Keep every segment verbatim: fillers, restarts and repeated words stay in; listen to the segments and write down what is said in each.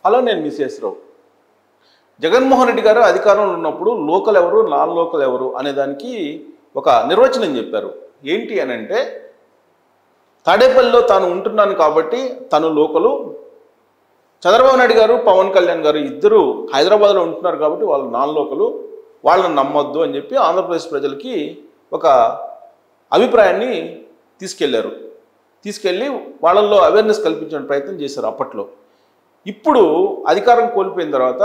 Hello, నేను Mrs రావు. జగన్మోహన్ రెడ్డి గారు అధికారంలో ఉన్నప్పుడు లోకల్ ఎవరు, నాన్ లోకల్ ఎవరు అనేదానికి ఒక నిర్వచనం చెప్పారు. ఏంటి అని అంటే, తాడేపల్లిలో తాను ఉంటున్నాను కాబట్టి తను లోకలు, చంద్రబాబు నాయుడు గారు, పవన్ కళ్యాణ్ గారు ఇద్దరు హైదరాబాద్లో ఉంటున్నారు కాబట్టి వాళ్ళు నాన్ లోకలు, వాళ్ళని నమ్మొద్దు అని చెప్పి ఆంధ్రప్రదేశ్ ప్రజలకి ఒక అభిప్రాయాన్ని తీసుకెళ్లారు. తీసుకెళ్ళి వాళ్ళల్లో అవేర్నెస్ కల్పించే ప్రయత్నం చేశారు అప్పట్లో. ఇప్పుడు అధికారం కోల్పోయిన తర్వాత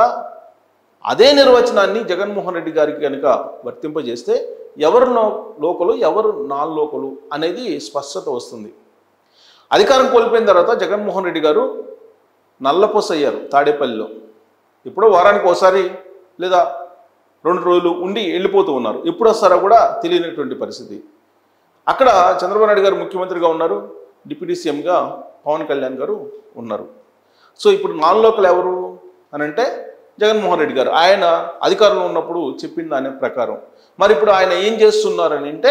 అదే నిర్వచనాన్ని జగన్మోహన్ రెడ్డి గారికి కనుక వర్తింపజేస్తే ఎవరు లోకలు, ఎవరు నాన్ లోకలు అనేది స్పష్టత వస్తుంది. అధికారం కోల్పోయిన తర్వాత జగన్మోహన్ రెడ్డి గారు నల్లపూస అయ్యారు తాడేపల్లిలో. ఇప్పుడు వారానికి ఒకసారి లేదా రెండు రోజులు ఉండి వెళ్ళిపోతూ ఉన్నారు. ఎప్పుడు వస్తారో కూడా తెలియనటువంటి పరిస్థితి. అక్కడ చంద్రబాబు నాయుడు గారు ముఖ్యమంత్రిగా ఉన్నారు, డిప్యూటీ సీఎంగా పవన్ కళ్యాణ్ గారు ఉన్నారు. సో ఇప్పుడు నాన్ లోకల్ ఎవరు అని అంటే జగన్మోహన్ రెడ్డి గారు. ఆయన అధికారంలో ఉన్నప్పుడు చెప్పిన దాని ప్రకారం మరి ఇప్పుడు ఆయన ఏం చేస్తున్నారని అంటే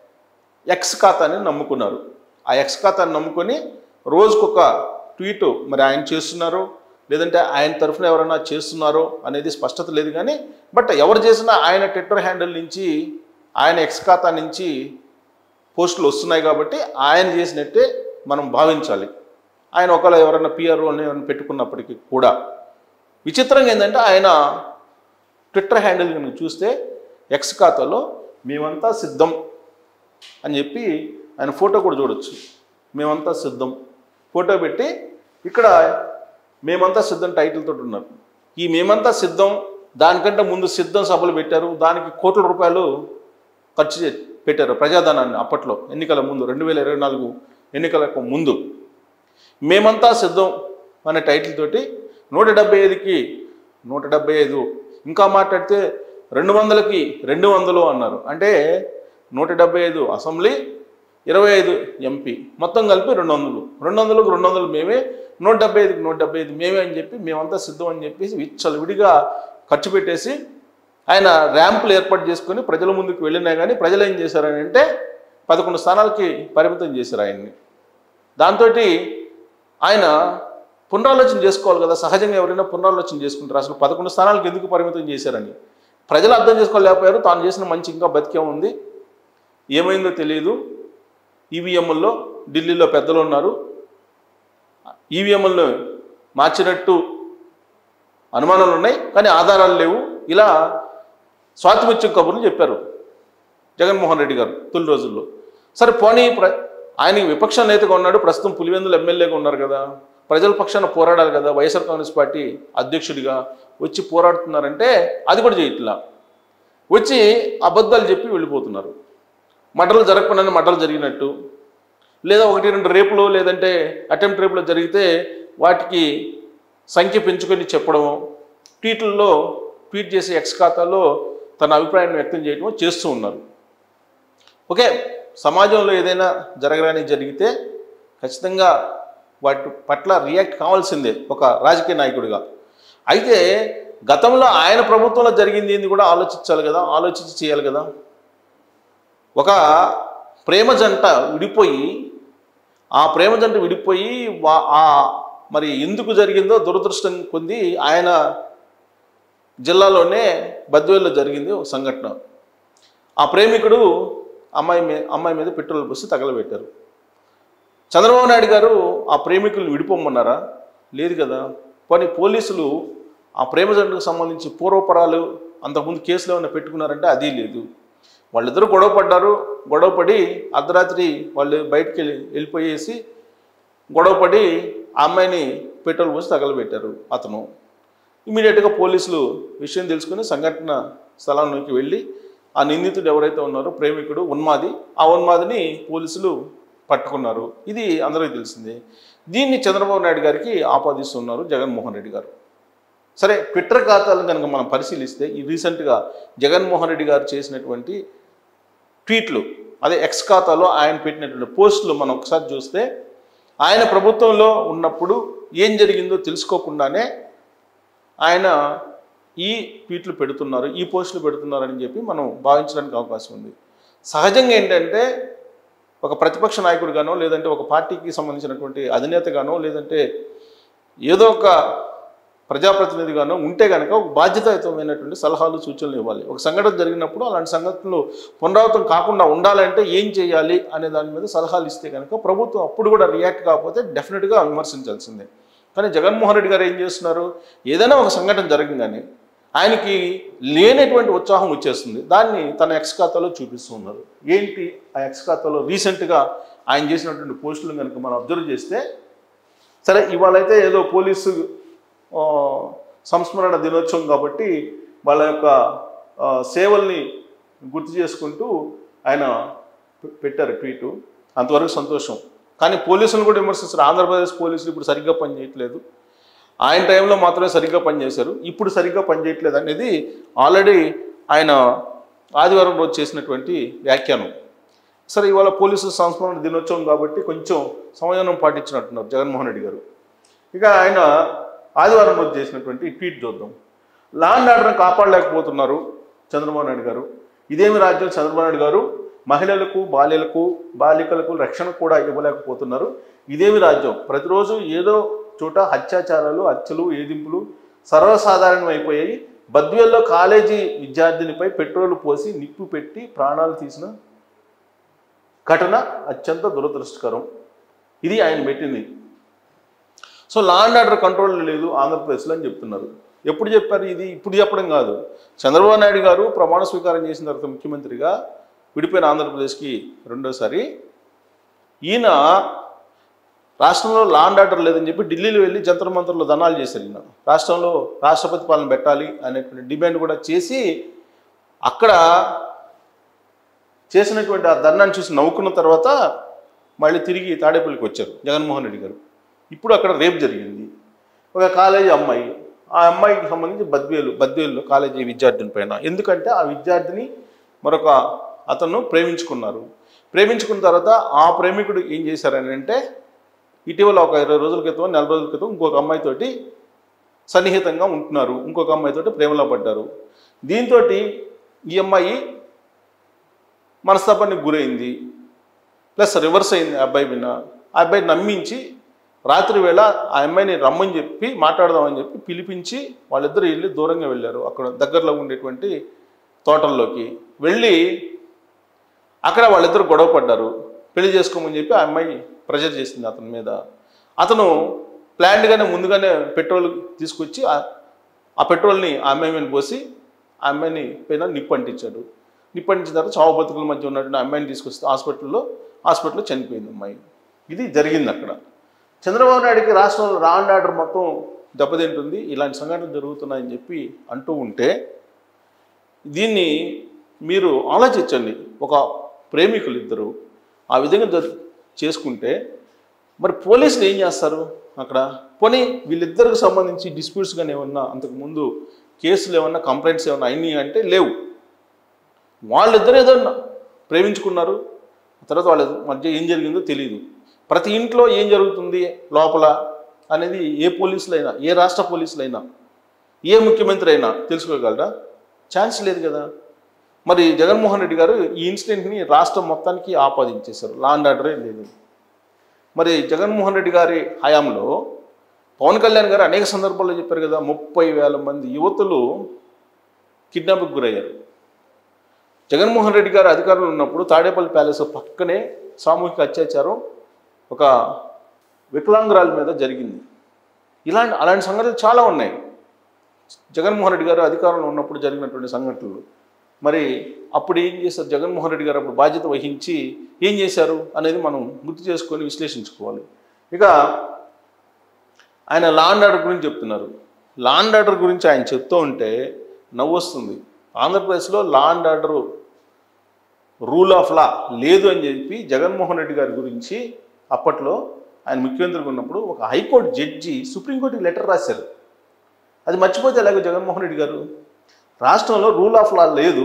ఎక్స్ ఖాతాని నమ్ముకున్నారు. ఆ ఎక్స్ ఖాతాని నమ్ముకొని రోజుకొక ట్వీట్ మరి ఆయన చేస్తున్నారు, లేదంటే ఆయన తరఫున ఎవరైనా చేస్తున్నారో అనేది స్పష్టత లేదు. కానీ బట్ ఎవరు చేసినా ఆయన ట్విట్టర్ హ్యాండిల్ నుంచి, ఆయన ఎక్స్ ఖాతా నుంచి పోస్టులు వస్తున్నాయి కాబట్టి ఆయన చేసినట్టే మనం భావించాలి. ఆయన ఒకవేళ ఎవరైనా పిఆర్ఓ అని పెట్టుకున్నప్పటికీ కూడా విచిత్రంగా ఏంటంటే ఆయన ట్విట్టర్ హ్యాండిల్ కనుక చూస్తే ఎక్స్ ఖాతాలో మేమంతా సిద్ధం అని చెప్పి ఆయన ఫోటో కూడా చూడొచ్చు. మేమంతా సిద్ధం ఫోటో పెట్టి ఇక్కడ మేమంతా సిద్ధం టైటిల్ తోటి ఉన్నారు. ఈ మేమంతా సిద్ధం దానికంటే ముందు సిద్ధం సభలు పెట్టారు. దానికి కోట్ల రూపాయలు ఖర్చు పెట్టారు ప్రజాధనాన్ని. అప్పట్లో ఎన్నికల ముందు, రెండు వేల ఇరవై నాలుగు ఎన్నికలకు ముందు మేమంతా సిద్ధం అనే టైటిల్ తోటి నూట డెబ్బై ఐదుకి నూట డెబ్బై ఐదు ఇంకా మాట్లాడితే రెండు వందలకి రెండు వందలు అన్నారు. అంటే నూట డెబ్బై ఐదు అసెంబ్లీ, ఇరవై ఐదు ఎంపీ, మొత్తం కలిపి రెండు వందలు రెండు వందలకు రెండు వందలు మేమే, నూట డెబ్బై ఐదుకి నూట డెబ్బై ఐదు మేమే అని చెప్పి మేమంతా సిద్ధం అని చెప్పేసి విచ్చలు విడిగా ఖర్చు పెట్టేసి ఆయన ర్యాంపులు ఏర్పాటు చేసుకొని ప్రజల ముందుకు వెళ్ళినా కానీ ప్రజలు ఏం చేశారని అంటే పదకొండు స్థానాలకి పరిమితం చేశారు ఆయన్ని. దాంతో ఆయన పునరాలోచన చేసుకోవాలి కదా. సహజంగా ఎవరైనా పునరాలోచన చేసుకుంటారు. అసలు పదకొండు స్థానాలకు ఎందుకు పరిమితం చేశారని ప్రజలు అర్థం చేసుకోలేకపోయారు. తాను చేసిన మంచి ఇంకా బతికే ఉంది, ఏమైందో తెలియదు. ఈవీఎంల్లో ఢిల్లీలో పెద్దలు ఉన్నారు, ఈవీఎంలను మార్చినట్టు అనుమానాలు ఉన్నాయి కానీ ఆధారాలు లేవు. ఇలా స్వాతిముత్యం కబుర్లు చెప్పారు జగన్మోహన్ రెడ్డి గారు తొలి రోజుల్లో. సరే పోనీ, ప్ర ఆయన విపక్ష నేతగా ఉన్నాడు, ప్రస్తుతం పులివెందులు ఎమ్మెల్యేగా ఉన్నారు కదా, ప్రజల పక్షాన పోరాడాలి కదా, వైఎస్ఆర్ కాంగ్రెస్ పార్టీ అధ్యక్షుడిగా వచ్చి పోరాడుతున్నారంటే అది కూడా చేయట్లా. వచ్చి అబద్ధాలు చెప్పి వెళ్ళిపోతున్నారు. మటలు జరగకుండానే మటలు జరిగినట్టు, లేదా ఒకటి రెండు రేపులు లేదంటే అటెంప్ట్ రేపులు జరిగితే వాటికి సంఖ్య పెంచుకొని చెప్పడము, ట్వీట్లలో ట్వీట్ చేసి ఎక్స్ ఖాతాలో తన అభిప్రాయాన్ని వ్యక్తం చేయడం చేస్తూ ఉన్నారు. ఓకే, సమాజంలో ఏదైనా జరగరాని జరిగితే ఖచ్చితంగా వాటి పట్ల రియాక్ట్ కావాల్సిందే ఒక రాజకీయ నాయకుడిగా. అయితే గతంలో ఆయన ప్రభుత్వంలో జరిగింది ఏంది కూడా ఆలోచించాలి కదా, ఆలోచించి చేయాలి కదా. ఒక ప్రేమ జంట విడిపోయి ఆ ప్రేమ జంట విడిపోయి ఆ మరి ఎందుకు జరిగిందో దురదృష్టం పొంది ఆయన జిల్లాలోనే బద్వేల్లో జరిగింది ఒక సంఘటన. ఆ ప్రేమికుడు అమ్మాయి మీద అమ్మాయి మీద పెట్రోల్ పోసి తగలబెట్టారు. చంద్రబాబు నాయుడు గారు ఆ ప్రేమికులు విడిపోమన్నారా? లేదు కదా. పోనీ పోలీసులు ఆ ప్రేమ జంటకు సంబంధించి పూర్వపరాలు అంతకుముందు కేసులు ఏమైనా పెట్టుకున్నారంటే అది లేదు. వాళ్ళిద్దరూ గొడవ పడ్డారు. గొడవపడి అర్ధరాత్రి వాళ్ళు బయటికి వెళ్ళి వెళ్ళిపోయేసి గొడవపడి ఆ అమ్మాయిని పెట్రోల్ పోసి తగలబెట్టారు అతను. ఇమీడియట్గా పోలీసులు విషయం తెలుసుకుని సంఘటన స్థలంలోకి వెళ్ళి ఆ నిందితుడు ఎవరైతే ఉన్నారో ప్రేమికుడు ఉన్మాది, ఆ ఉన్మాదిని పోలీసులు పట్టుకున్నారు. ఇది అందరికీ తెలిసిందే. దీన్ని చంద్రబాబు నాయుడు గారికి ఆపాదిస్తున్నారు జగన్మోహన్ రెడ్డి గారు. సరే, ట్విట్టర్ ఖాతాలను కనుక మనం పరిశీలిస్తే ఈ రీసెంట్గా జగన్మోహన్ రెడ్డి గారు చేసినటువంటి ట్వీట్లు, అదే ఎక్స్ ఖాతాలో ఆయన పెట్టినటువంటి పోస్టులు మనం ఒకసారి చూస్తే ఆయన ప్రభుత్వంలో ఉన్నప్పుడు ఏం జరిగిందో తెలుసుకోకుండానే ఆయన ఈ ట్వీట్లు పెడుతున్నారు, ఈ పోస్టులు పెడుతున్నారని చెప్పి మనం భావించడానికి అవకాశం ఉంది. సహజంగా ఏంటంటే ఒక ప్రతిపక్ష నాయకుడిగానో లేదంటే ఒక పార్టీకి సంబంధించినటువంటి అధినేతగానో లేదంటే ఏదో ఒక ప్రజాప్రతినిధిగానో ఉంటే కనుక ఒక బాధ్యతాయుతమైనటువంటి సలహాలు సూచనలు ఇవ్వాలి. ఒక సంఘటన జరిగినప్పుడు అలాంటి సంఘటనలు పునరావృతం కాకుండా ఉండాలంటే ఏం చేయాలి అనే దాని మీద సలహాలు ఇస్తే కనుక ప్రభుత్వం అప్పుడు కూడా రియాక్ట్ కాకపోతే డెఫినెట్గా విమర్శించాల్సిందే. కానీ జగన్మోహన్ రెడ్డి గారు ఏం చేస్తున్నారు, ఏదైనా ఒక సంఘటన జరగగానే ఆయనకి లేనటువంటి ఉత్సాహం వచ్చేస్తుంది, దాన్ని తన ఎక్స్ ఖాతాలో చూపిస్తూ ఉన్నారు. ఏంటి ఆ ఎక్స్ ఖాతాలో రీసెంట్గా ఆయన చేసినటువంటి పోస్టులు కనుక మనం అబ్జర్వ్ చేస్తే, సరే ఇవాళైతే ఏదో పోలీసు సంస్మరణ దినోత్సవం కాబట్టి వాళ్ళ యొక్క సేవల్ని గుర్తు చేసుకుంటూ ఆయన పెట్టారు ట్వీటు, అంతవరకు సంతోషం. కానీ పోలీసులను కూడా విమర్శిస్తారు. ఆంధ్రప్రదేశ్ పోలీసులు ఇప్పుడు సరిగ్గా పనిచేయట్లేదు, ఆయన టైంలో మాత్రమే సరిగ్గా పనిచేశారు, ఇప్పుడు సరిగ్గా పనిచేయట్లేదు అనేది ఆల్రెడీ ఆయన ఆదివారం రోజు చేసినటువంటి వ్యాఖ్యానం. సరే ఇవాళ పోలీసు సంస్మరణ దినోత్సవం కాబట్టి కొంచెం సంయమనం పాటించినట్టున్నారు జగన్మోహన్ రెడ్డి గారు. ఇక ఆయన ఆదివారం రోజు చేసినటువంటి ట్వీట్ చూద్దాం. లా అండ్ ఆర్డర్ని కాపాడలేకపోతున్నారు చంద్రబాబు నాయుడు గారు, ఇదేమి రాజ్యం చంద్రబాబు నాయుడు గారు, మహిళలకు బాల్యలకు బాలికలకు రక్షణ కూడా ఇవ్వలేకపోతున్నారు, ఇదేమి రాజ్యం, ప్రతిరోజు ఏదో చోట అత్యాచారాలు హత్యలు ఏదింపులు సర్వసాధారణం అయిపోయాయి, బద్వేల్లో కాలేజీ విద్యార్థినిపై పెట్రోల్ పోసి నిప్పు పెట్టి ప్రాణాలు తీసిన ఘటన అత్యంత దురదృష్టకరం. ఇది ఆయన పెట్టింది. So law and order control లేదు ఆంధ్రప్రదేశ్లో అని చెప్తున్నారు. ఎప్పుడు చెప్పారు ఇది? ఇప్పుడు చెప్పడం కాదు. చంద్రబాబు నాయుడు గారు ప్రమాణ స్వీకారం చేసిన తర్వాత ముఖ్యమంత్రిగా విడిపోయిన ఆంధ్రప్రదేశ్కి రెండోసారి ఈయన రాష్ట్రంలో లా అండ్ ఆర్డర్ లేదని చెప్పి ఢిల్లీలో వెళ్ళి జంతర్ మంతర్లో ధర్నాలు చేశారు. ఈయన రాష్ట్రంలో రాష్ట్రపతి పాలన పెట్టాలి అనేటువంటి డిమాండ్ కూడా చేసి అక్కడ చేసినటువంటి ఆ ధర్నాన్ని చూసి నవ్వుకున్న తర్వాత మళ్ళీ తిరిగి తాడేపల్లికి వచ్చారు జగన్మోహన్ రెడ్డి గారు. ఇప్పుడు అక్కడ రేప్ జరిగింది. ఒక కాలేజీ అమ్మాయి, ఆ అమ్మాయికి సంబంధించి బద్వేలు బద్వేలు కాలేజీ విద్యార్థిని పైన, ఎందుకంటే ఆ విద్యార్థిని మరొక అతను ప్రేమించుకున్నారు. ప్రేమించుకున్న తర్వాత ఆ ప్రేమికుడు ఏం చేశారని అంటే ఇటీవల ఒక ఇరవై రోజుల క్రితం నెల రోజుల క్రితం ఇంకొక అమ్మాయితోటి సన్నిహితంగా ఉంటున్నారు, ఇంకొక అమ్మాయితోటి ప్రేమలో పడ్డారు. దీంతో ఈ అమ్మాయి మనస్తాపానికి గురైంది, ప్లస్ రివర్స్ అయింది ఆ అబ్బాయి మీద. ఆ అబ్బాయి నమ్మించి రాత్రి వేళ ఆ అమ్మాయిని రమ్మని చెప్పి మాట్లాడదామని చెప్పి పిలిపించి వాళ్ళిద్దరు వెళ్ళి దూరంగా వెళ్ళారు. అక్కడ దగ్గరలో ఉండేటువంటి తోటల్లోకి వెళ్ళి అక్కడ వాళ్ళిద్దరు గొడవ పడ్డారు. పెళ్లి చేసుకోమని చెప్పి ఆ అమ్మాయి ప్రెజర్ చేసింది అతని మీద. అతను ప్లాన్డ్గానే ముందుగానే పెట్రోల్ తీసుకొచ్చి ఆ పెట్రోల్ని ఆ అమ్మాయి మీద పోసి ఆ అమ్మాయిని పైన నిప్పు అంటించాడు. నిప్పు అంటించిన తర్వాత చావు బతుకుల మధ్య ఉన్నటువంటి అమ్మాయిని తీసుకొస్తే హాస్పిటల్లో హాస్పిటల్లో చనిపోయింది అమ్మాయి. ఇది జరిగింది అక్కడ. చంద్రబాబు నాయుడికి రాష్ట్రంలో లా అండ్ ఆర్డర్ మొత్తం దెబ్బతింటుంది, ఇలాంటి సంఘటనలు జరుగుతున్నాయని చెప్పి అంటూ ఉంటే దీన్ని మీరు ఆలోచించండి. ఒక ప్రేమికులు ఇద్దరు ఆ విధంగా చేసుకుంటే మరి పోలీసులు ఏం చేస్తారు అక్కడ? పోనీ వీళ్ళిద్దరికి సంబంధించి డిస్ప్యూట్స్ కానీ ఏమన్నా అంతకుముందు కేసులు ఏమన్నా కంప్లైంట్స్ ఏమన్నా అయినాయి అంటే లేవు. వాళ్ళిద్దరు ఏదో ప్రేమించుకున్నారు, తర్వాత వాళ్ళ మధ్య ఏం జరిగిందో తెలియదు. ప్రతి ఇంట్లో ఏం జరుగుతుంది లోపల అనేది ఏ పోలీసులైనా, ఏ రాష్ట్ర పోలీసులైనా, ఏ ముఖ్యమంత్రి అయినా తెలుసుకోగలరా? ఛాన్స్ లేదు కదా. మరి జగన్మోహన్ రెడ్డి గారు ఈ ఇన్సిడెంట్ని రాష్ట్రం మొత్తానికి ఆపాదించేశారు, లా అండ్ ఆర్డరే లేదు. మరి జగన్మోహన్ రెడ్డి గారి హయాంలో పవన్ కళ్యాణ్ గారు అనేక సందర్భాల్లో చెప్పారు కదా, ముప్పై వేల మంది యువతులు కిడ్నాప్కి గురయ్యారు. జగన్మోహన్ రెడ్డి గారు అధికారంలో ఉన్నప్పుడు తాడేపల్లి ప్యాలెస్ పక్కనే సామూహిక అత్యాచారం ఒక వికలాంగురాల మీద జరిగింది. ఇలాంటి అలాంటి సంఘటనలు చాలా ఉన్నాయి జగన్మోహన్ రెడ్డి గారు అధికారంలో ఉన్నప్పుడు జరిగినటువంటి సంఘటనలు. మరి అప్పుడు ఏం చేశారు జగన్మోహన్ రెడ్డి గారు? అప్పుడు బాధ్యత వహించి ఏం చేశారు అనేది మనం గుర్తు చేసుకొని విశ్లేషించుకోవాలి. ఇక ఆయన లా అండ్ ఆర్డర్ గురించి చెప్తున్నారు. లా అండ్ ఆర్డర్ గురించి ఆయన చెప్తూ ఉంటే నవ్వు వస్తుంది. ఆంధ్రప్రదేశ్లో law and order rule of law లేదు అని చెప్పి జగన్మోహన్ రెడ్డి గారి గురించి అప్పట్లో ఆయన ముఖ్యమంత్రిగా ఉన్నప్పుడు ఒక హైకోర్టు జడ్జి సుప్రీంకోర్టుకి లెటర్ రాశారు. అది మర్చిపోతే ఎలాగో జగన్మోహన్ రెడ్డి గారు? రాష్ట్రంలో రూల్ ఆఫ్ లా లేదు,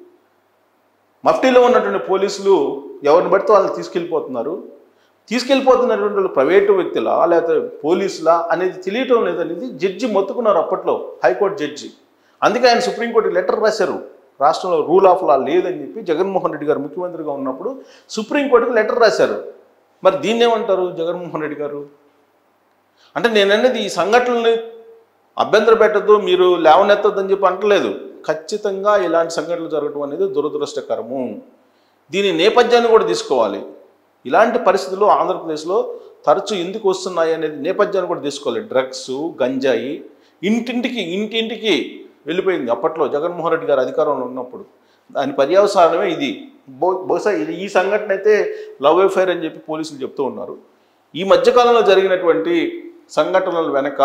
మఫ్టీలో ఉన్నటువంటి పోలీసులు ఎవరిని పడితే వాళ్ళని తీసుకెళ్ళిపోతున్నారు, తీసుకెళ్ళిపోతున్నటువంటి వాళ్ళు ప్రైవేటు వ్యక్తులా లేకపోతే పోలీసులా అనేది తెలియటం లేదనేది జడ్జి మొత్తుకున్నారు అప్పట్లో, హైకోర్టు జడ్జి. అందుకే ఆయన సుప్రీంకోర్టుకి లెటర్ రాశారు, రాష్ట్రంలో రూల్ ఆఫ్ లా లేదని చెప్పి జగన్మోహన్ రెడ్డి గారు ముఖ్యమంత్రిగా ఉన్నప్పుడు సుప్రీంకోర్టుకి లెటర్ రాశారు. మరి దీన్ని ఏమంటారు జగన్మోహన్ రెడ్డి గారు? అంటే నేనన్నది ఈ సంఘటనల్ని అభ్యంతరం పెట్టద్దు, మీరు లేవనెత్తద్దని చెప్పి అంటలేదు. ఖచ్చితంగా ఇలాంటి సంఘటనలు జరగడం అనేది దురదృష్టకరము. దీని నేపథ్యాన్ని కూడా తీసుకోవాలి. ఇలాంటి పరిస్థితులు ఆంధ్రప్రదేశ్లో తరచూ ఎందుకు వస్తున్నాయి అనేది నేపథ్యాన్ని కూడా తీసుకోవాలి. డ్రగ్స్, గంజాయి ఇంటింటికి ఇంటింటికి వెళ్ళిపోయింది అప్పట్లో జగన్మోహన్ రెడ్డి గారు అధికారంలో ఉన్నప్పుడు. దాని పర్యవసానమే ఇది. బహు బహుశా ఇది ఈ సంఘటన అయితే లవ్ అఫైర్ అని చెప్పి పోలీసులు చెప్తూ ఉన్నారు. ఈ మధ్యకాలంలో జరిగినటువంటి సంఘటనల వెనక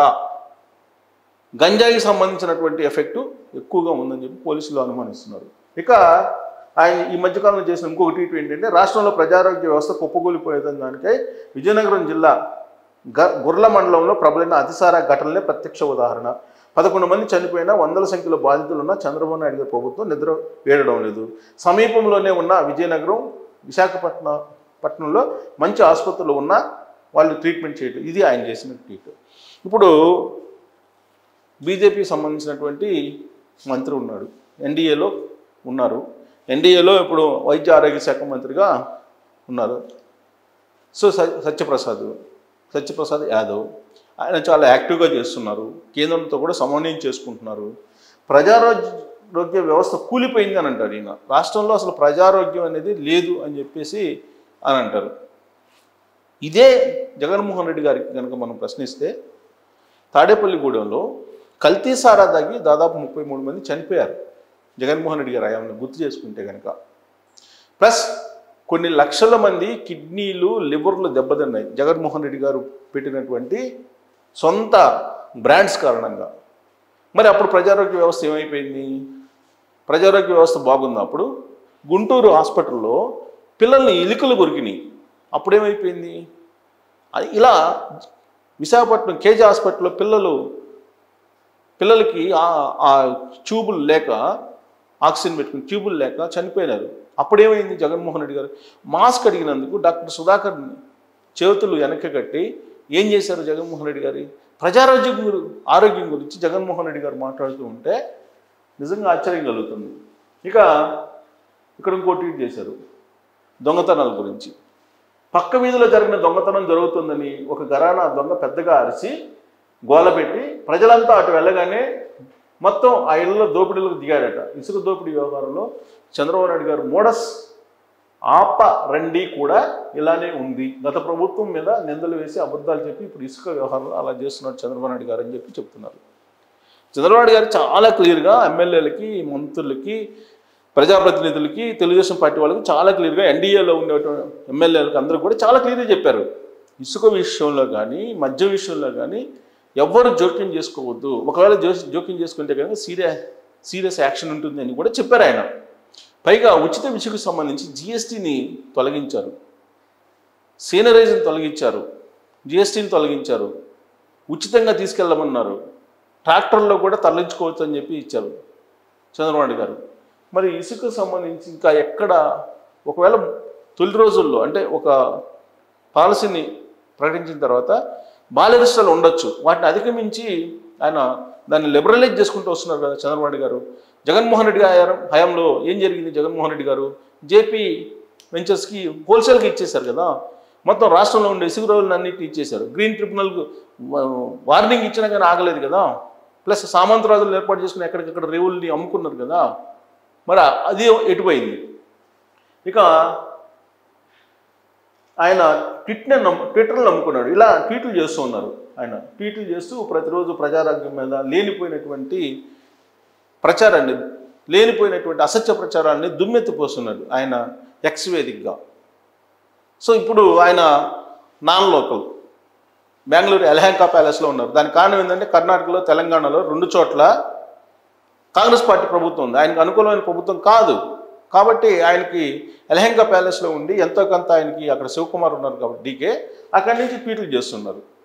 గంజాయికి సంబంధించినటువంటి ఎఫెక్టు ఎక్కువగా ఉందని చెప్పి పోలీసులు అనుమానిస్తున్నారు. ఇక ఆయన ఈ మధ్యకాలంలో చేసిన ఇంకొక ట్వీట్ ఏంటంటే, రాష్ట్రంలో ప్రజారోగ్య వ్యవస్థ కుప్పకూలిపోయేదని దానికై విజయనగరం జిల్లా గ గుర్ల మండలంలో ప్రబలిన అతిసార ఘటనలే ప్రత్యక్ష ఉదాహరణ. పదకొండు మంది చనిపోయినా వందల సంఖ్యలో బాధితులున్న చంద్రబాబు నాయుడు గారి ప్రభుత్వం నిద్ర వేయడం లేదు. సమీపంలోనే ఉన్న విజయనగరం, విశాఖపట్నం పట్టణంలో మంచి ఆసుపత్రులు ఉన్నా వాళ్ళు ట్రీట్మెంట్ చేయడం. ఇది ఆయన చేసిన ట్వీట్. ఇప్పుడు బీజేపీకి సంబంధించినటువంటి మంత్రి ఉన్నాడు, ఎన్డీఏలో ఉన్నారు. ఎన్డీఏలో ఇప్పుడు వైద్య ఆరోగ్య శాఖ మంత్రిగా ఉన్నారు. సో సత్యప్రసాద్ సత్యప్రసాద్ యాదవ్ ఆయన చాలా యాక్టివ్గా చేస్తున్నారు. కేంద్రంతో కూడా సమన్వయం చేసుకుంటున్నారు. ప్రజారోగ్య వ్యవస్థ కూలిపోయింది అని అంటారు ఈయన. రాష్ట్రంలో అసలు ప్రజారోగ్యం అనేది లేదు అని చెప్పేసి అని అంటారు. ఇదే జగన్మోహన్ రెడ్డి గారికి కనుక మనం ప్రశ్నిస్తే, తాడేపల్లిగూడెంలో కల్తీ సారా తాగి దాదాపు ముప్పై మూడు మంది చనిపోయారు జగన్మోహన్ రెడ్డి గారు హయాంలో గుర్తు చేసుకుంటే కనుక. ప్లస్ కొన్ని లక్షల మంది కిడ్నీలు, లివర్లు దెబ్బతిన్నాయి జగన్మోహన్ రెడ్డి గారు పెట్టినటువంటి సొంత బ్రాండ్స్ కారణంగా. మరి అప్పుడు ప్రజారోగ్య వ్యవస్థ ఏమైపోయింది? ప్రజారోగ్య వ్యవస్థ బాగుంది. అప్పుడు గుంటూరు హాస్పిటల్లో పిల్లల్ని ఎలుకలు కొరికినాయి. అప్పుడేమైపోయింది? ఇలా విశాఖపట్నం కేజీ హాస్పిటల్లో పిల్లలు పిల్లలకి ఆ ట్యూబులు లేక, ఆక్సిజన్ పెట్టుకుని ట్యూబులు లేక చనిపోయినారు. అప్పుడేమైంది? జగన్మోహన్ రెడ్డి గారు మాస్క్ అడిగినందుకు డాక్టర్ సుధాకర్ చేతులు వెనక్కి కట్టి ఏం చేశారు జగన్మోహన్ రెడ్డి గారి ప్రజారోగ్యం ఆరోగ్యం గురించి జగన్మోహన్ రెడ్డి గారు మాట్లాడుతూ ఉంటే నిజంగా ఆశ్చర్యం కలుగుతుంది. ఇక ఇక్కడ ఇంకో ట్వీట్ చేశారు దొంగతనాల గురించి. పక్క వీధిలో జరిగిన దొంగతనం జరుగుతుందని ఒక ఘరానా దొంగ పెద్దగా అరిచి గోలపెట్టి ప్రజలంతా అటు వెళ్ళగానే మొత్తం ఆ ఇళ్లలో దోపిడీలకు దిగాడట. ఇసుక దోపిడీ వ్యవహారంలో చంద్రబాబు నాయుడు గారు మోడస్ ఆప రండి కూడా ఇలానే ఉంది. గత ప్రభుత్వం మీద నిందలు వేసి అబద్ధాలు చెప్పి ఇప్పుడు ఇసుక వ్యవహారంలో అలా చేస్తున్నాడు చంద్రబాబు నాయుడు గారు అని చెప్పి చెప్తున్నారు. చంద్రబాబు నాయుడు గారు చాలా క్లియర్గా ఎమ్మెల్యేలకి, మంత్రులకి, ప్రజాప్రతినిధులకి, తెలుగుదేశం పార్టీ వాళ్ళకి చాలా క్లియర్గా, ఎన్డీఏలో ఉండేటువంటి ఎమ్మెల్యేలకు అందరూ కూడా చాలా క్లియర్గా చెప్పారు. ఇసుక విషయంలో కానీ, మద్య విషయంలో కానీ ఎవ్వరు జోక్యం చేసుకోవద్దు. ఒకవేళ జో జోక్యం చేసుకుంటే కనుక సీరియస్ సీరియస్ యాక్షన్ ఉంటుంది అని కూడా చెప్పారు ఆయన. పైగా ఉచిత విసుగుకు సంబంధించి జిఎస్టీని తొలగించారు, సీనరైజ్ని తొలగించారు, జిఎస్టీని తొలగించారు, ఉచితంగా తీసుకెళ్ళమన్నారు, ట్రాక్టర్లో కూడా తరలించుకోవచ్చు అని చెప్పి ఇచ్చారు చంద్రబాబు నాయుడు గారు. మరి ఇసుకకు సంబంధించి ఇంకా ఎక్కడ, ఒకవేళ తొలి రోజుల్లో అంటే ఒక పాలసీని ప్రకటించిన తర్వాత బాలరిష్టాలు ఉండొచ్చు, వాటిని అధిగమించి ఆయన దాన్ని లిబరలైజ్ చేసుకుంటూ వస్తున్నారు కదా చంద్రబాబు నాయుడు గారు. జగన్మోహన్ రెడ్డి గారు హయాంలో ఏం జరిగింది? జగన్మోహన్ రెడ్డి గారు జేపీ వెంచర్స్కి హోల్సేల్గా ఇచ్చేశారు కదా. మొత్తం రాష్ట్రంలో ఉండే ఇసుక రోజులను అన్నింటినీ ఇచ్చేశారు. గ్రీన్ ట్రిబ్యునల్కు వార్నింగ్ ఇచ్చినా కానీ ఆగలేదు కదా. ప్లస్ సామంతరాజులు ఏర్పాటు చేసుకుని ఎక్కడికక్కడ రేవుల్ని అమ్ముకున్నారు కదా. మరి అది ఎటుపోయింది? ఇక ఆయన ట్విట్ని నమ్ము ట్విట్టర్ని నమ్ముకున్నాడు. ఇలా ట్వీట్లు చేస్తూ ఉన్నారు. ఆయన ట్వీట్లు చేస్తూ ప్రతిరోజు ప్రజారోగ్యం మీద లేనిపోయినటువంటి ప్రచారాన్ని, లేనిపోయినటువంటి అసత్య ప్రచారాన్ని దుమ్మెత్తిపోస్తున్నాడు ఆయన ఎక్స్ వేదికగా. సో ఇప్పుడు ఆయన నాన్ లోకల్ బెంగళూరు ఎలహంకా ప్యాలెస్లో ఉన్నారు. దానికి కారణం ఏంటంటే కర్ణాటకలో, తెలంగాణలో రెండు చోట్ల కాంగ్రెస్ పార్టీ ప్రభుత్వం ఉంది. ఆయనకు అనుకూలమైన ప్రభుత్వం కాదు కాబట్టి ఆయనకి ఎలహంకా ప్యాలెస్లో ఉండి ఎంతో కొంత ఆయనకి అక్కడ శివకుమార్ ఉన్నారు కాబట్టి డీకే అక్కడి నుంచి ట్వీట్లు చేస్తున్నారు.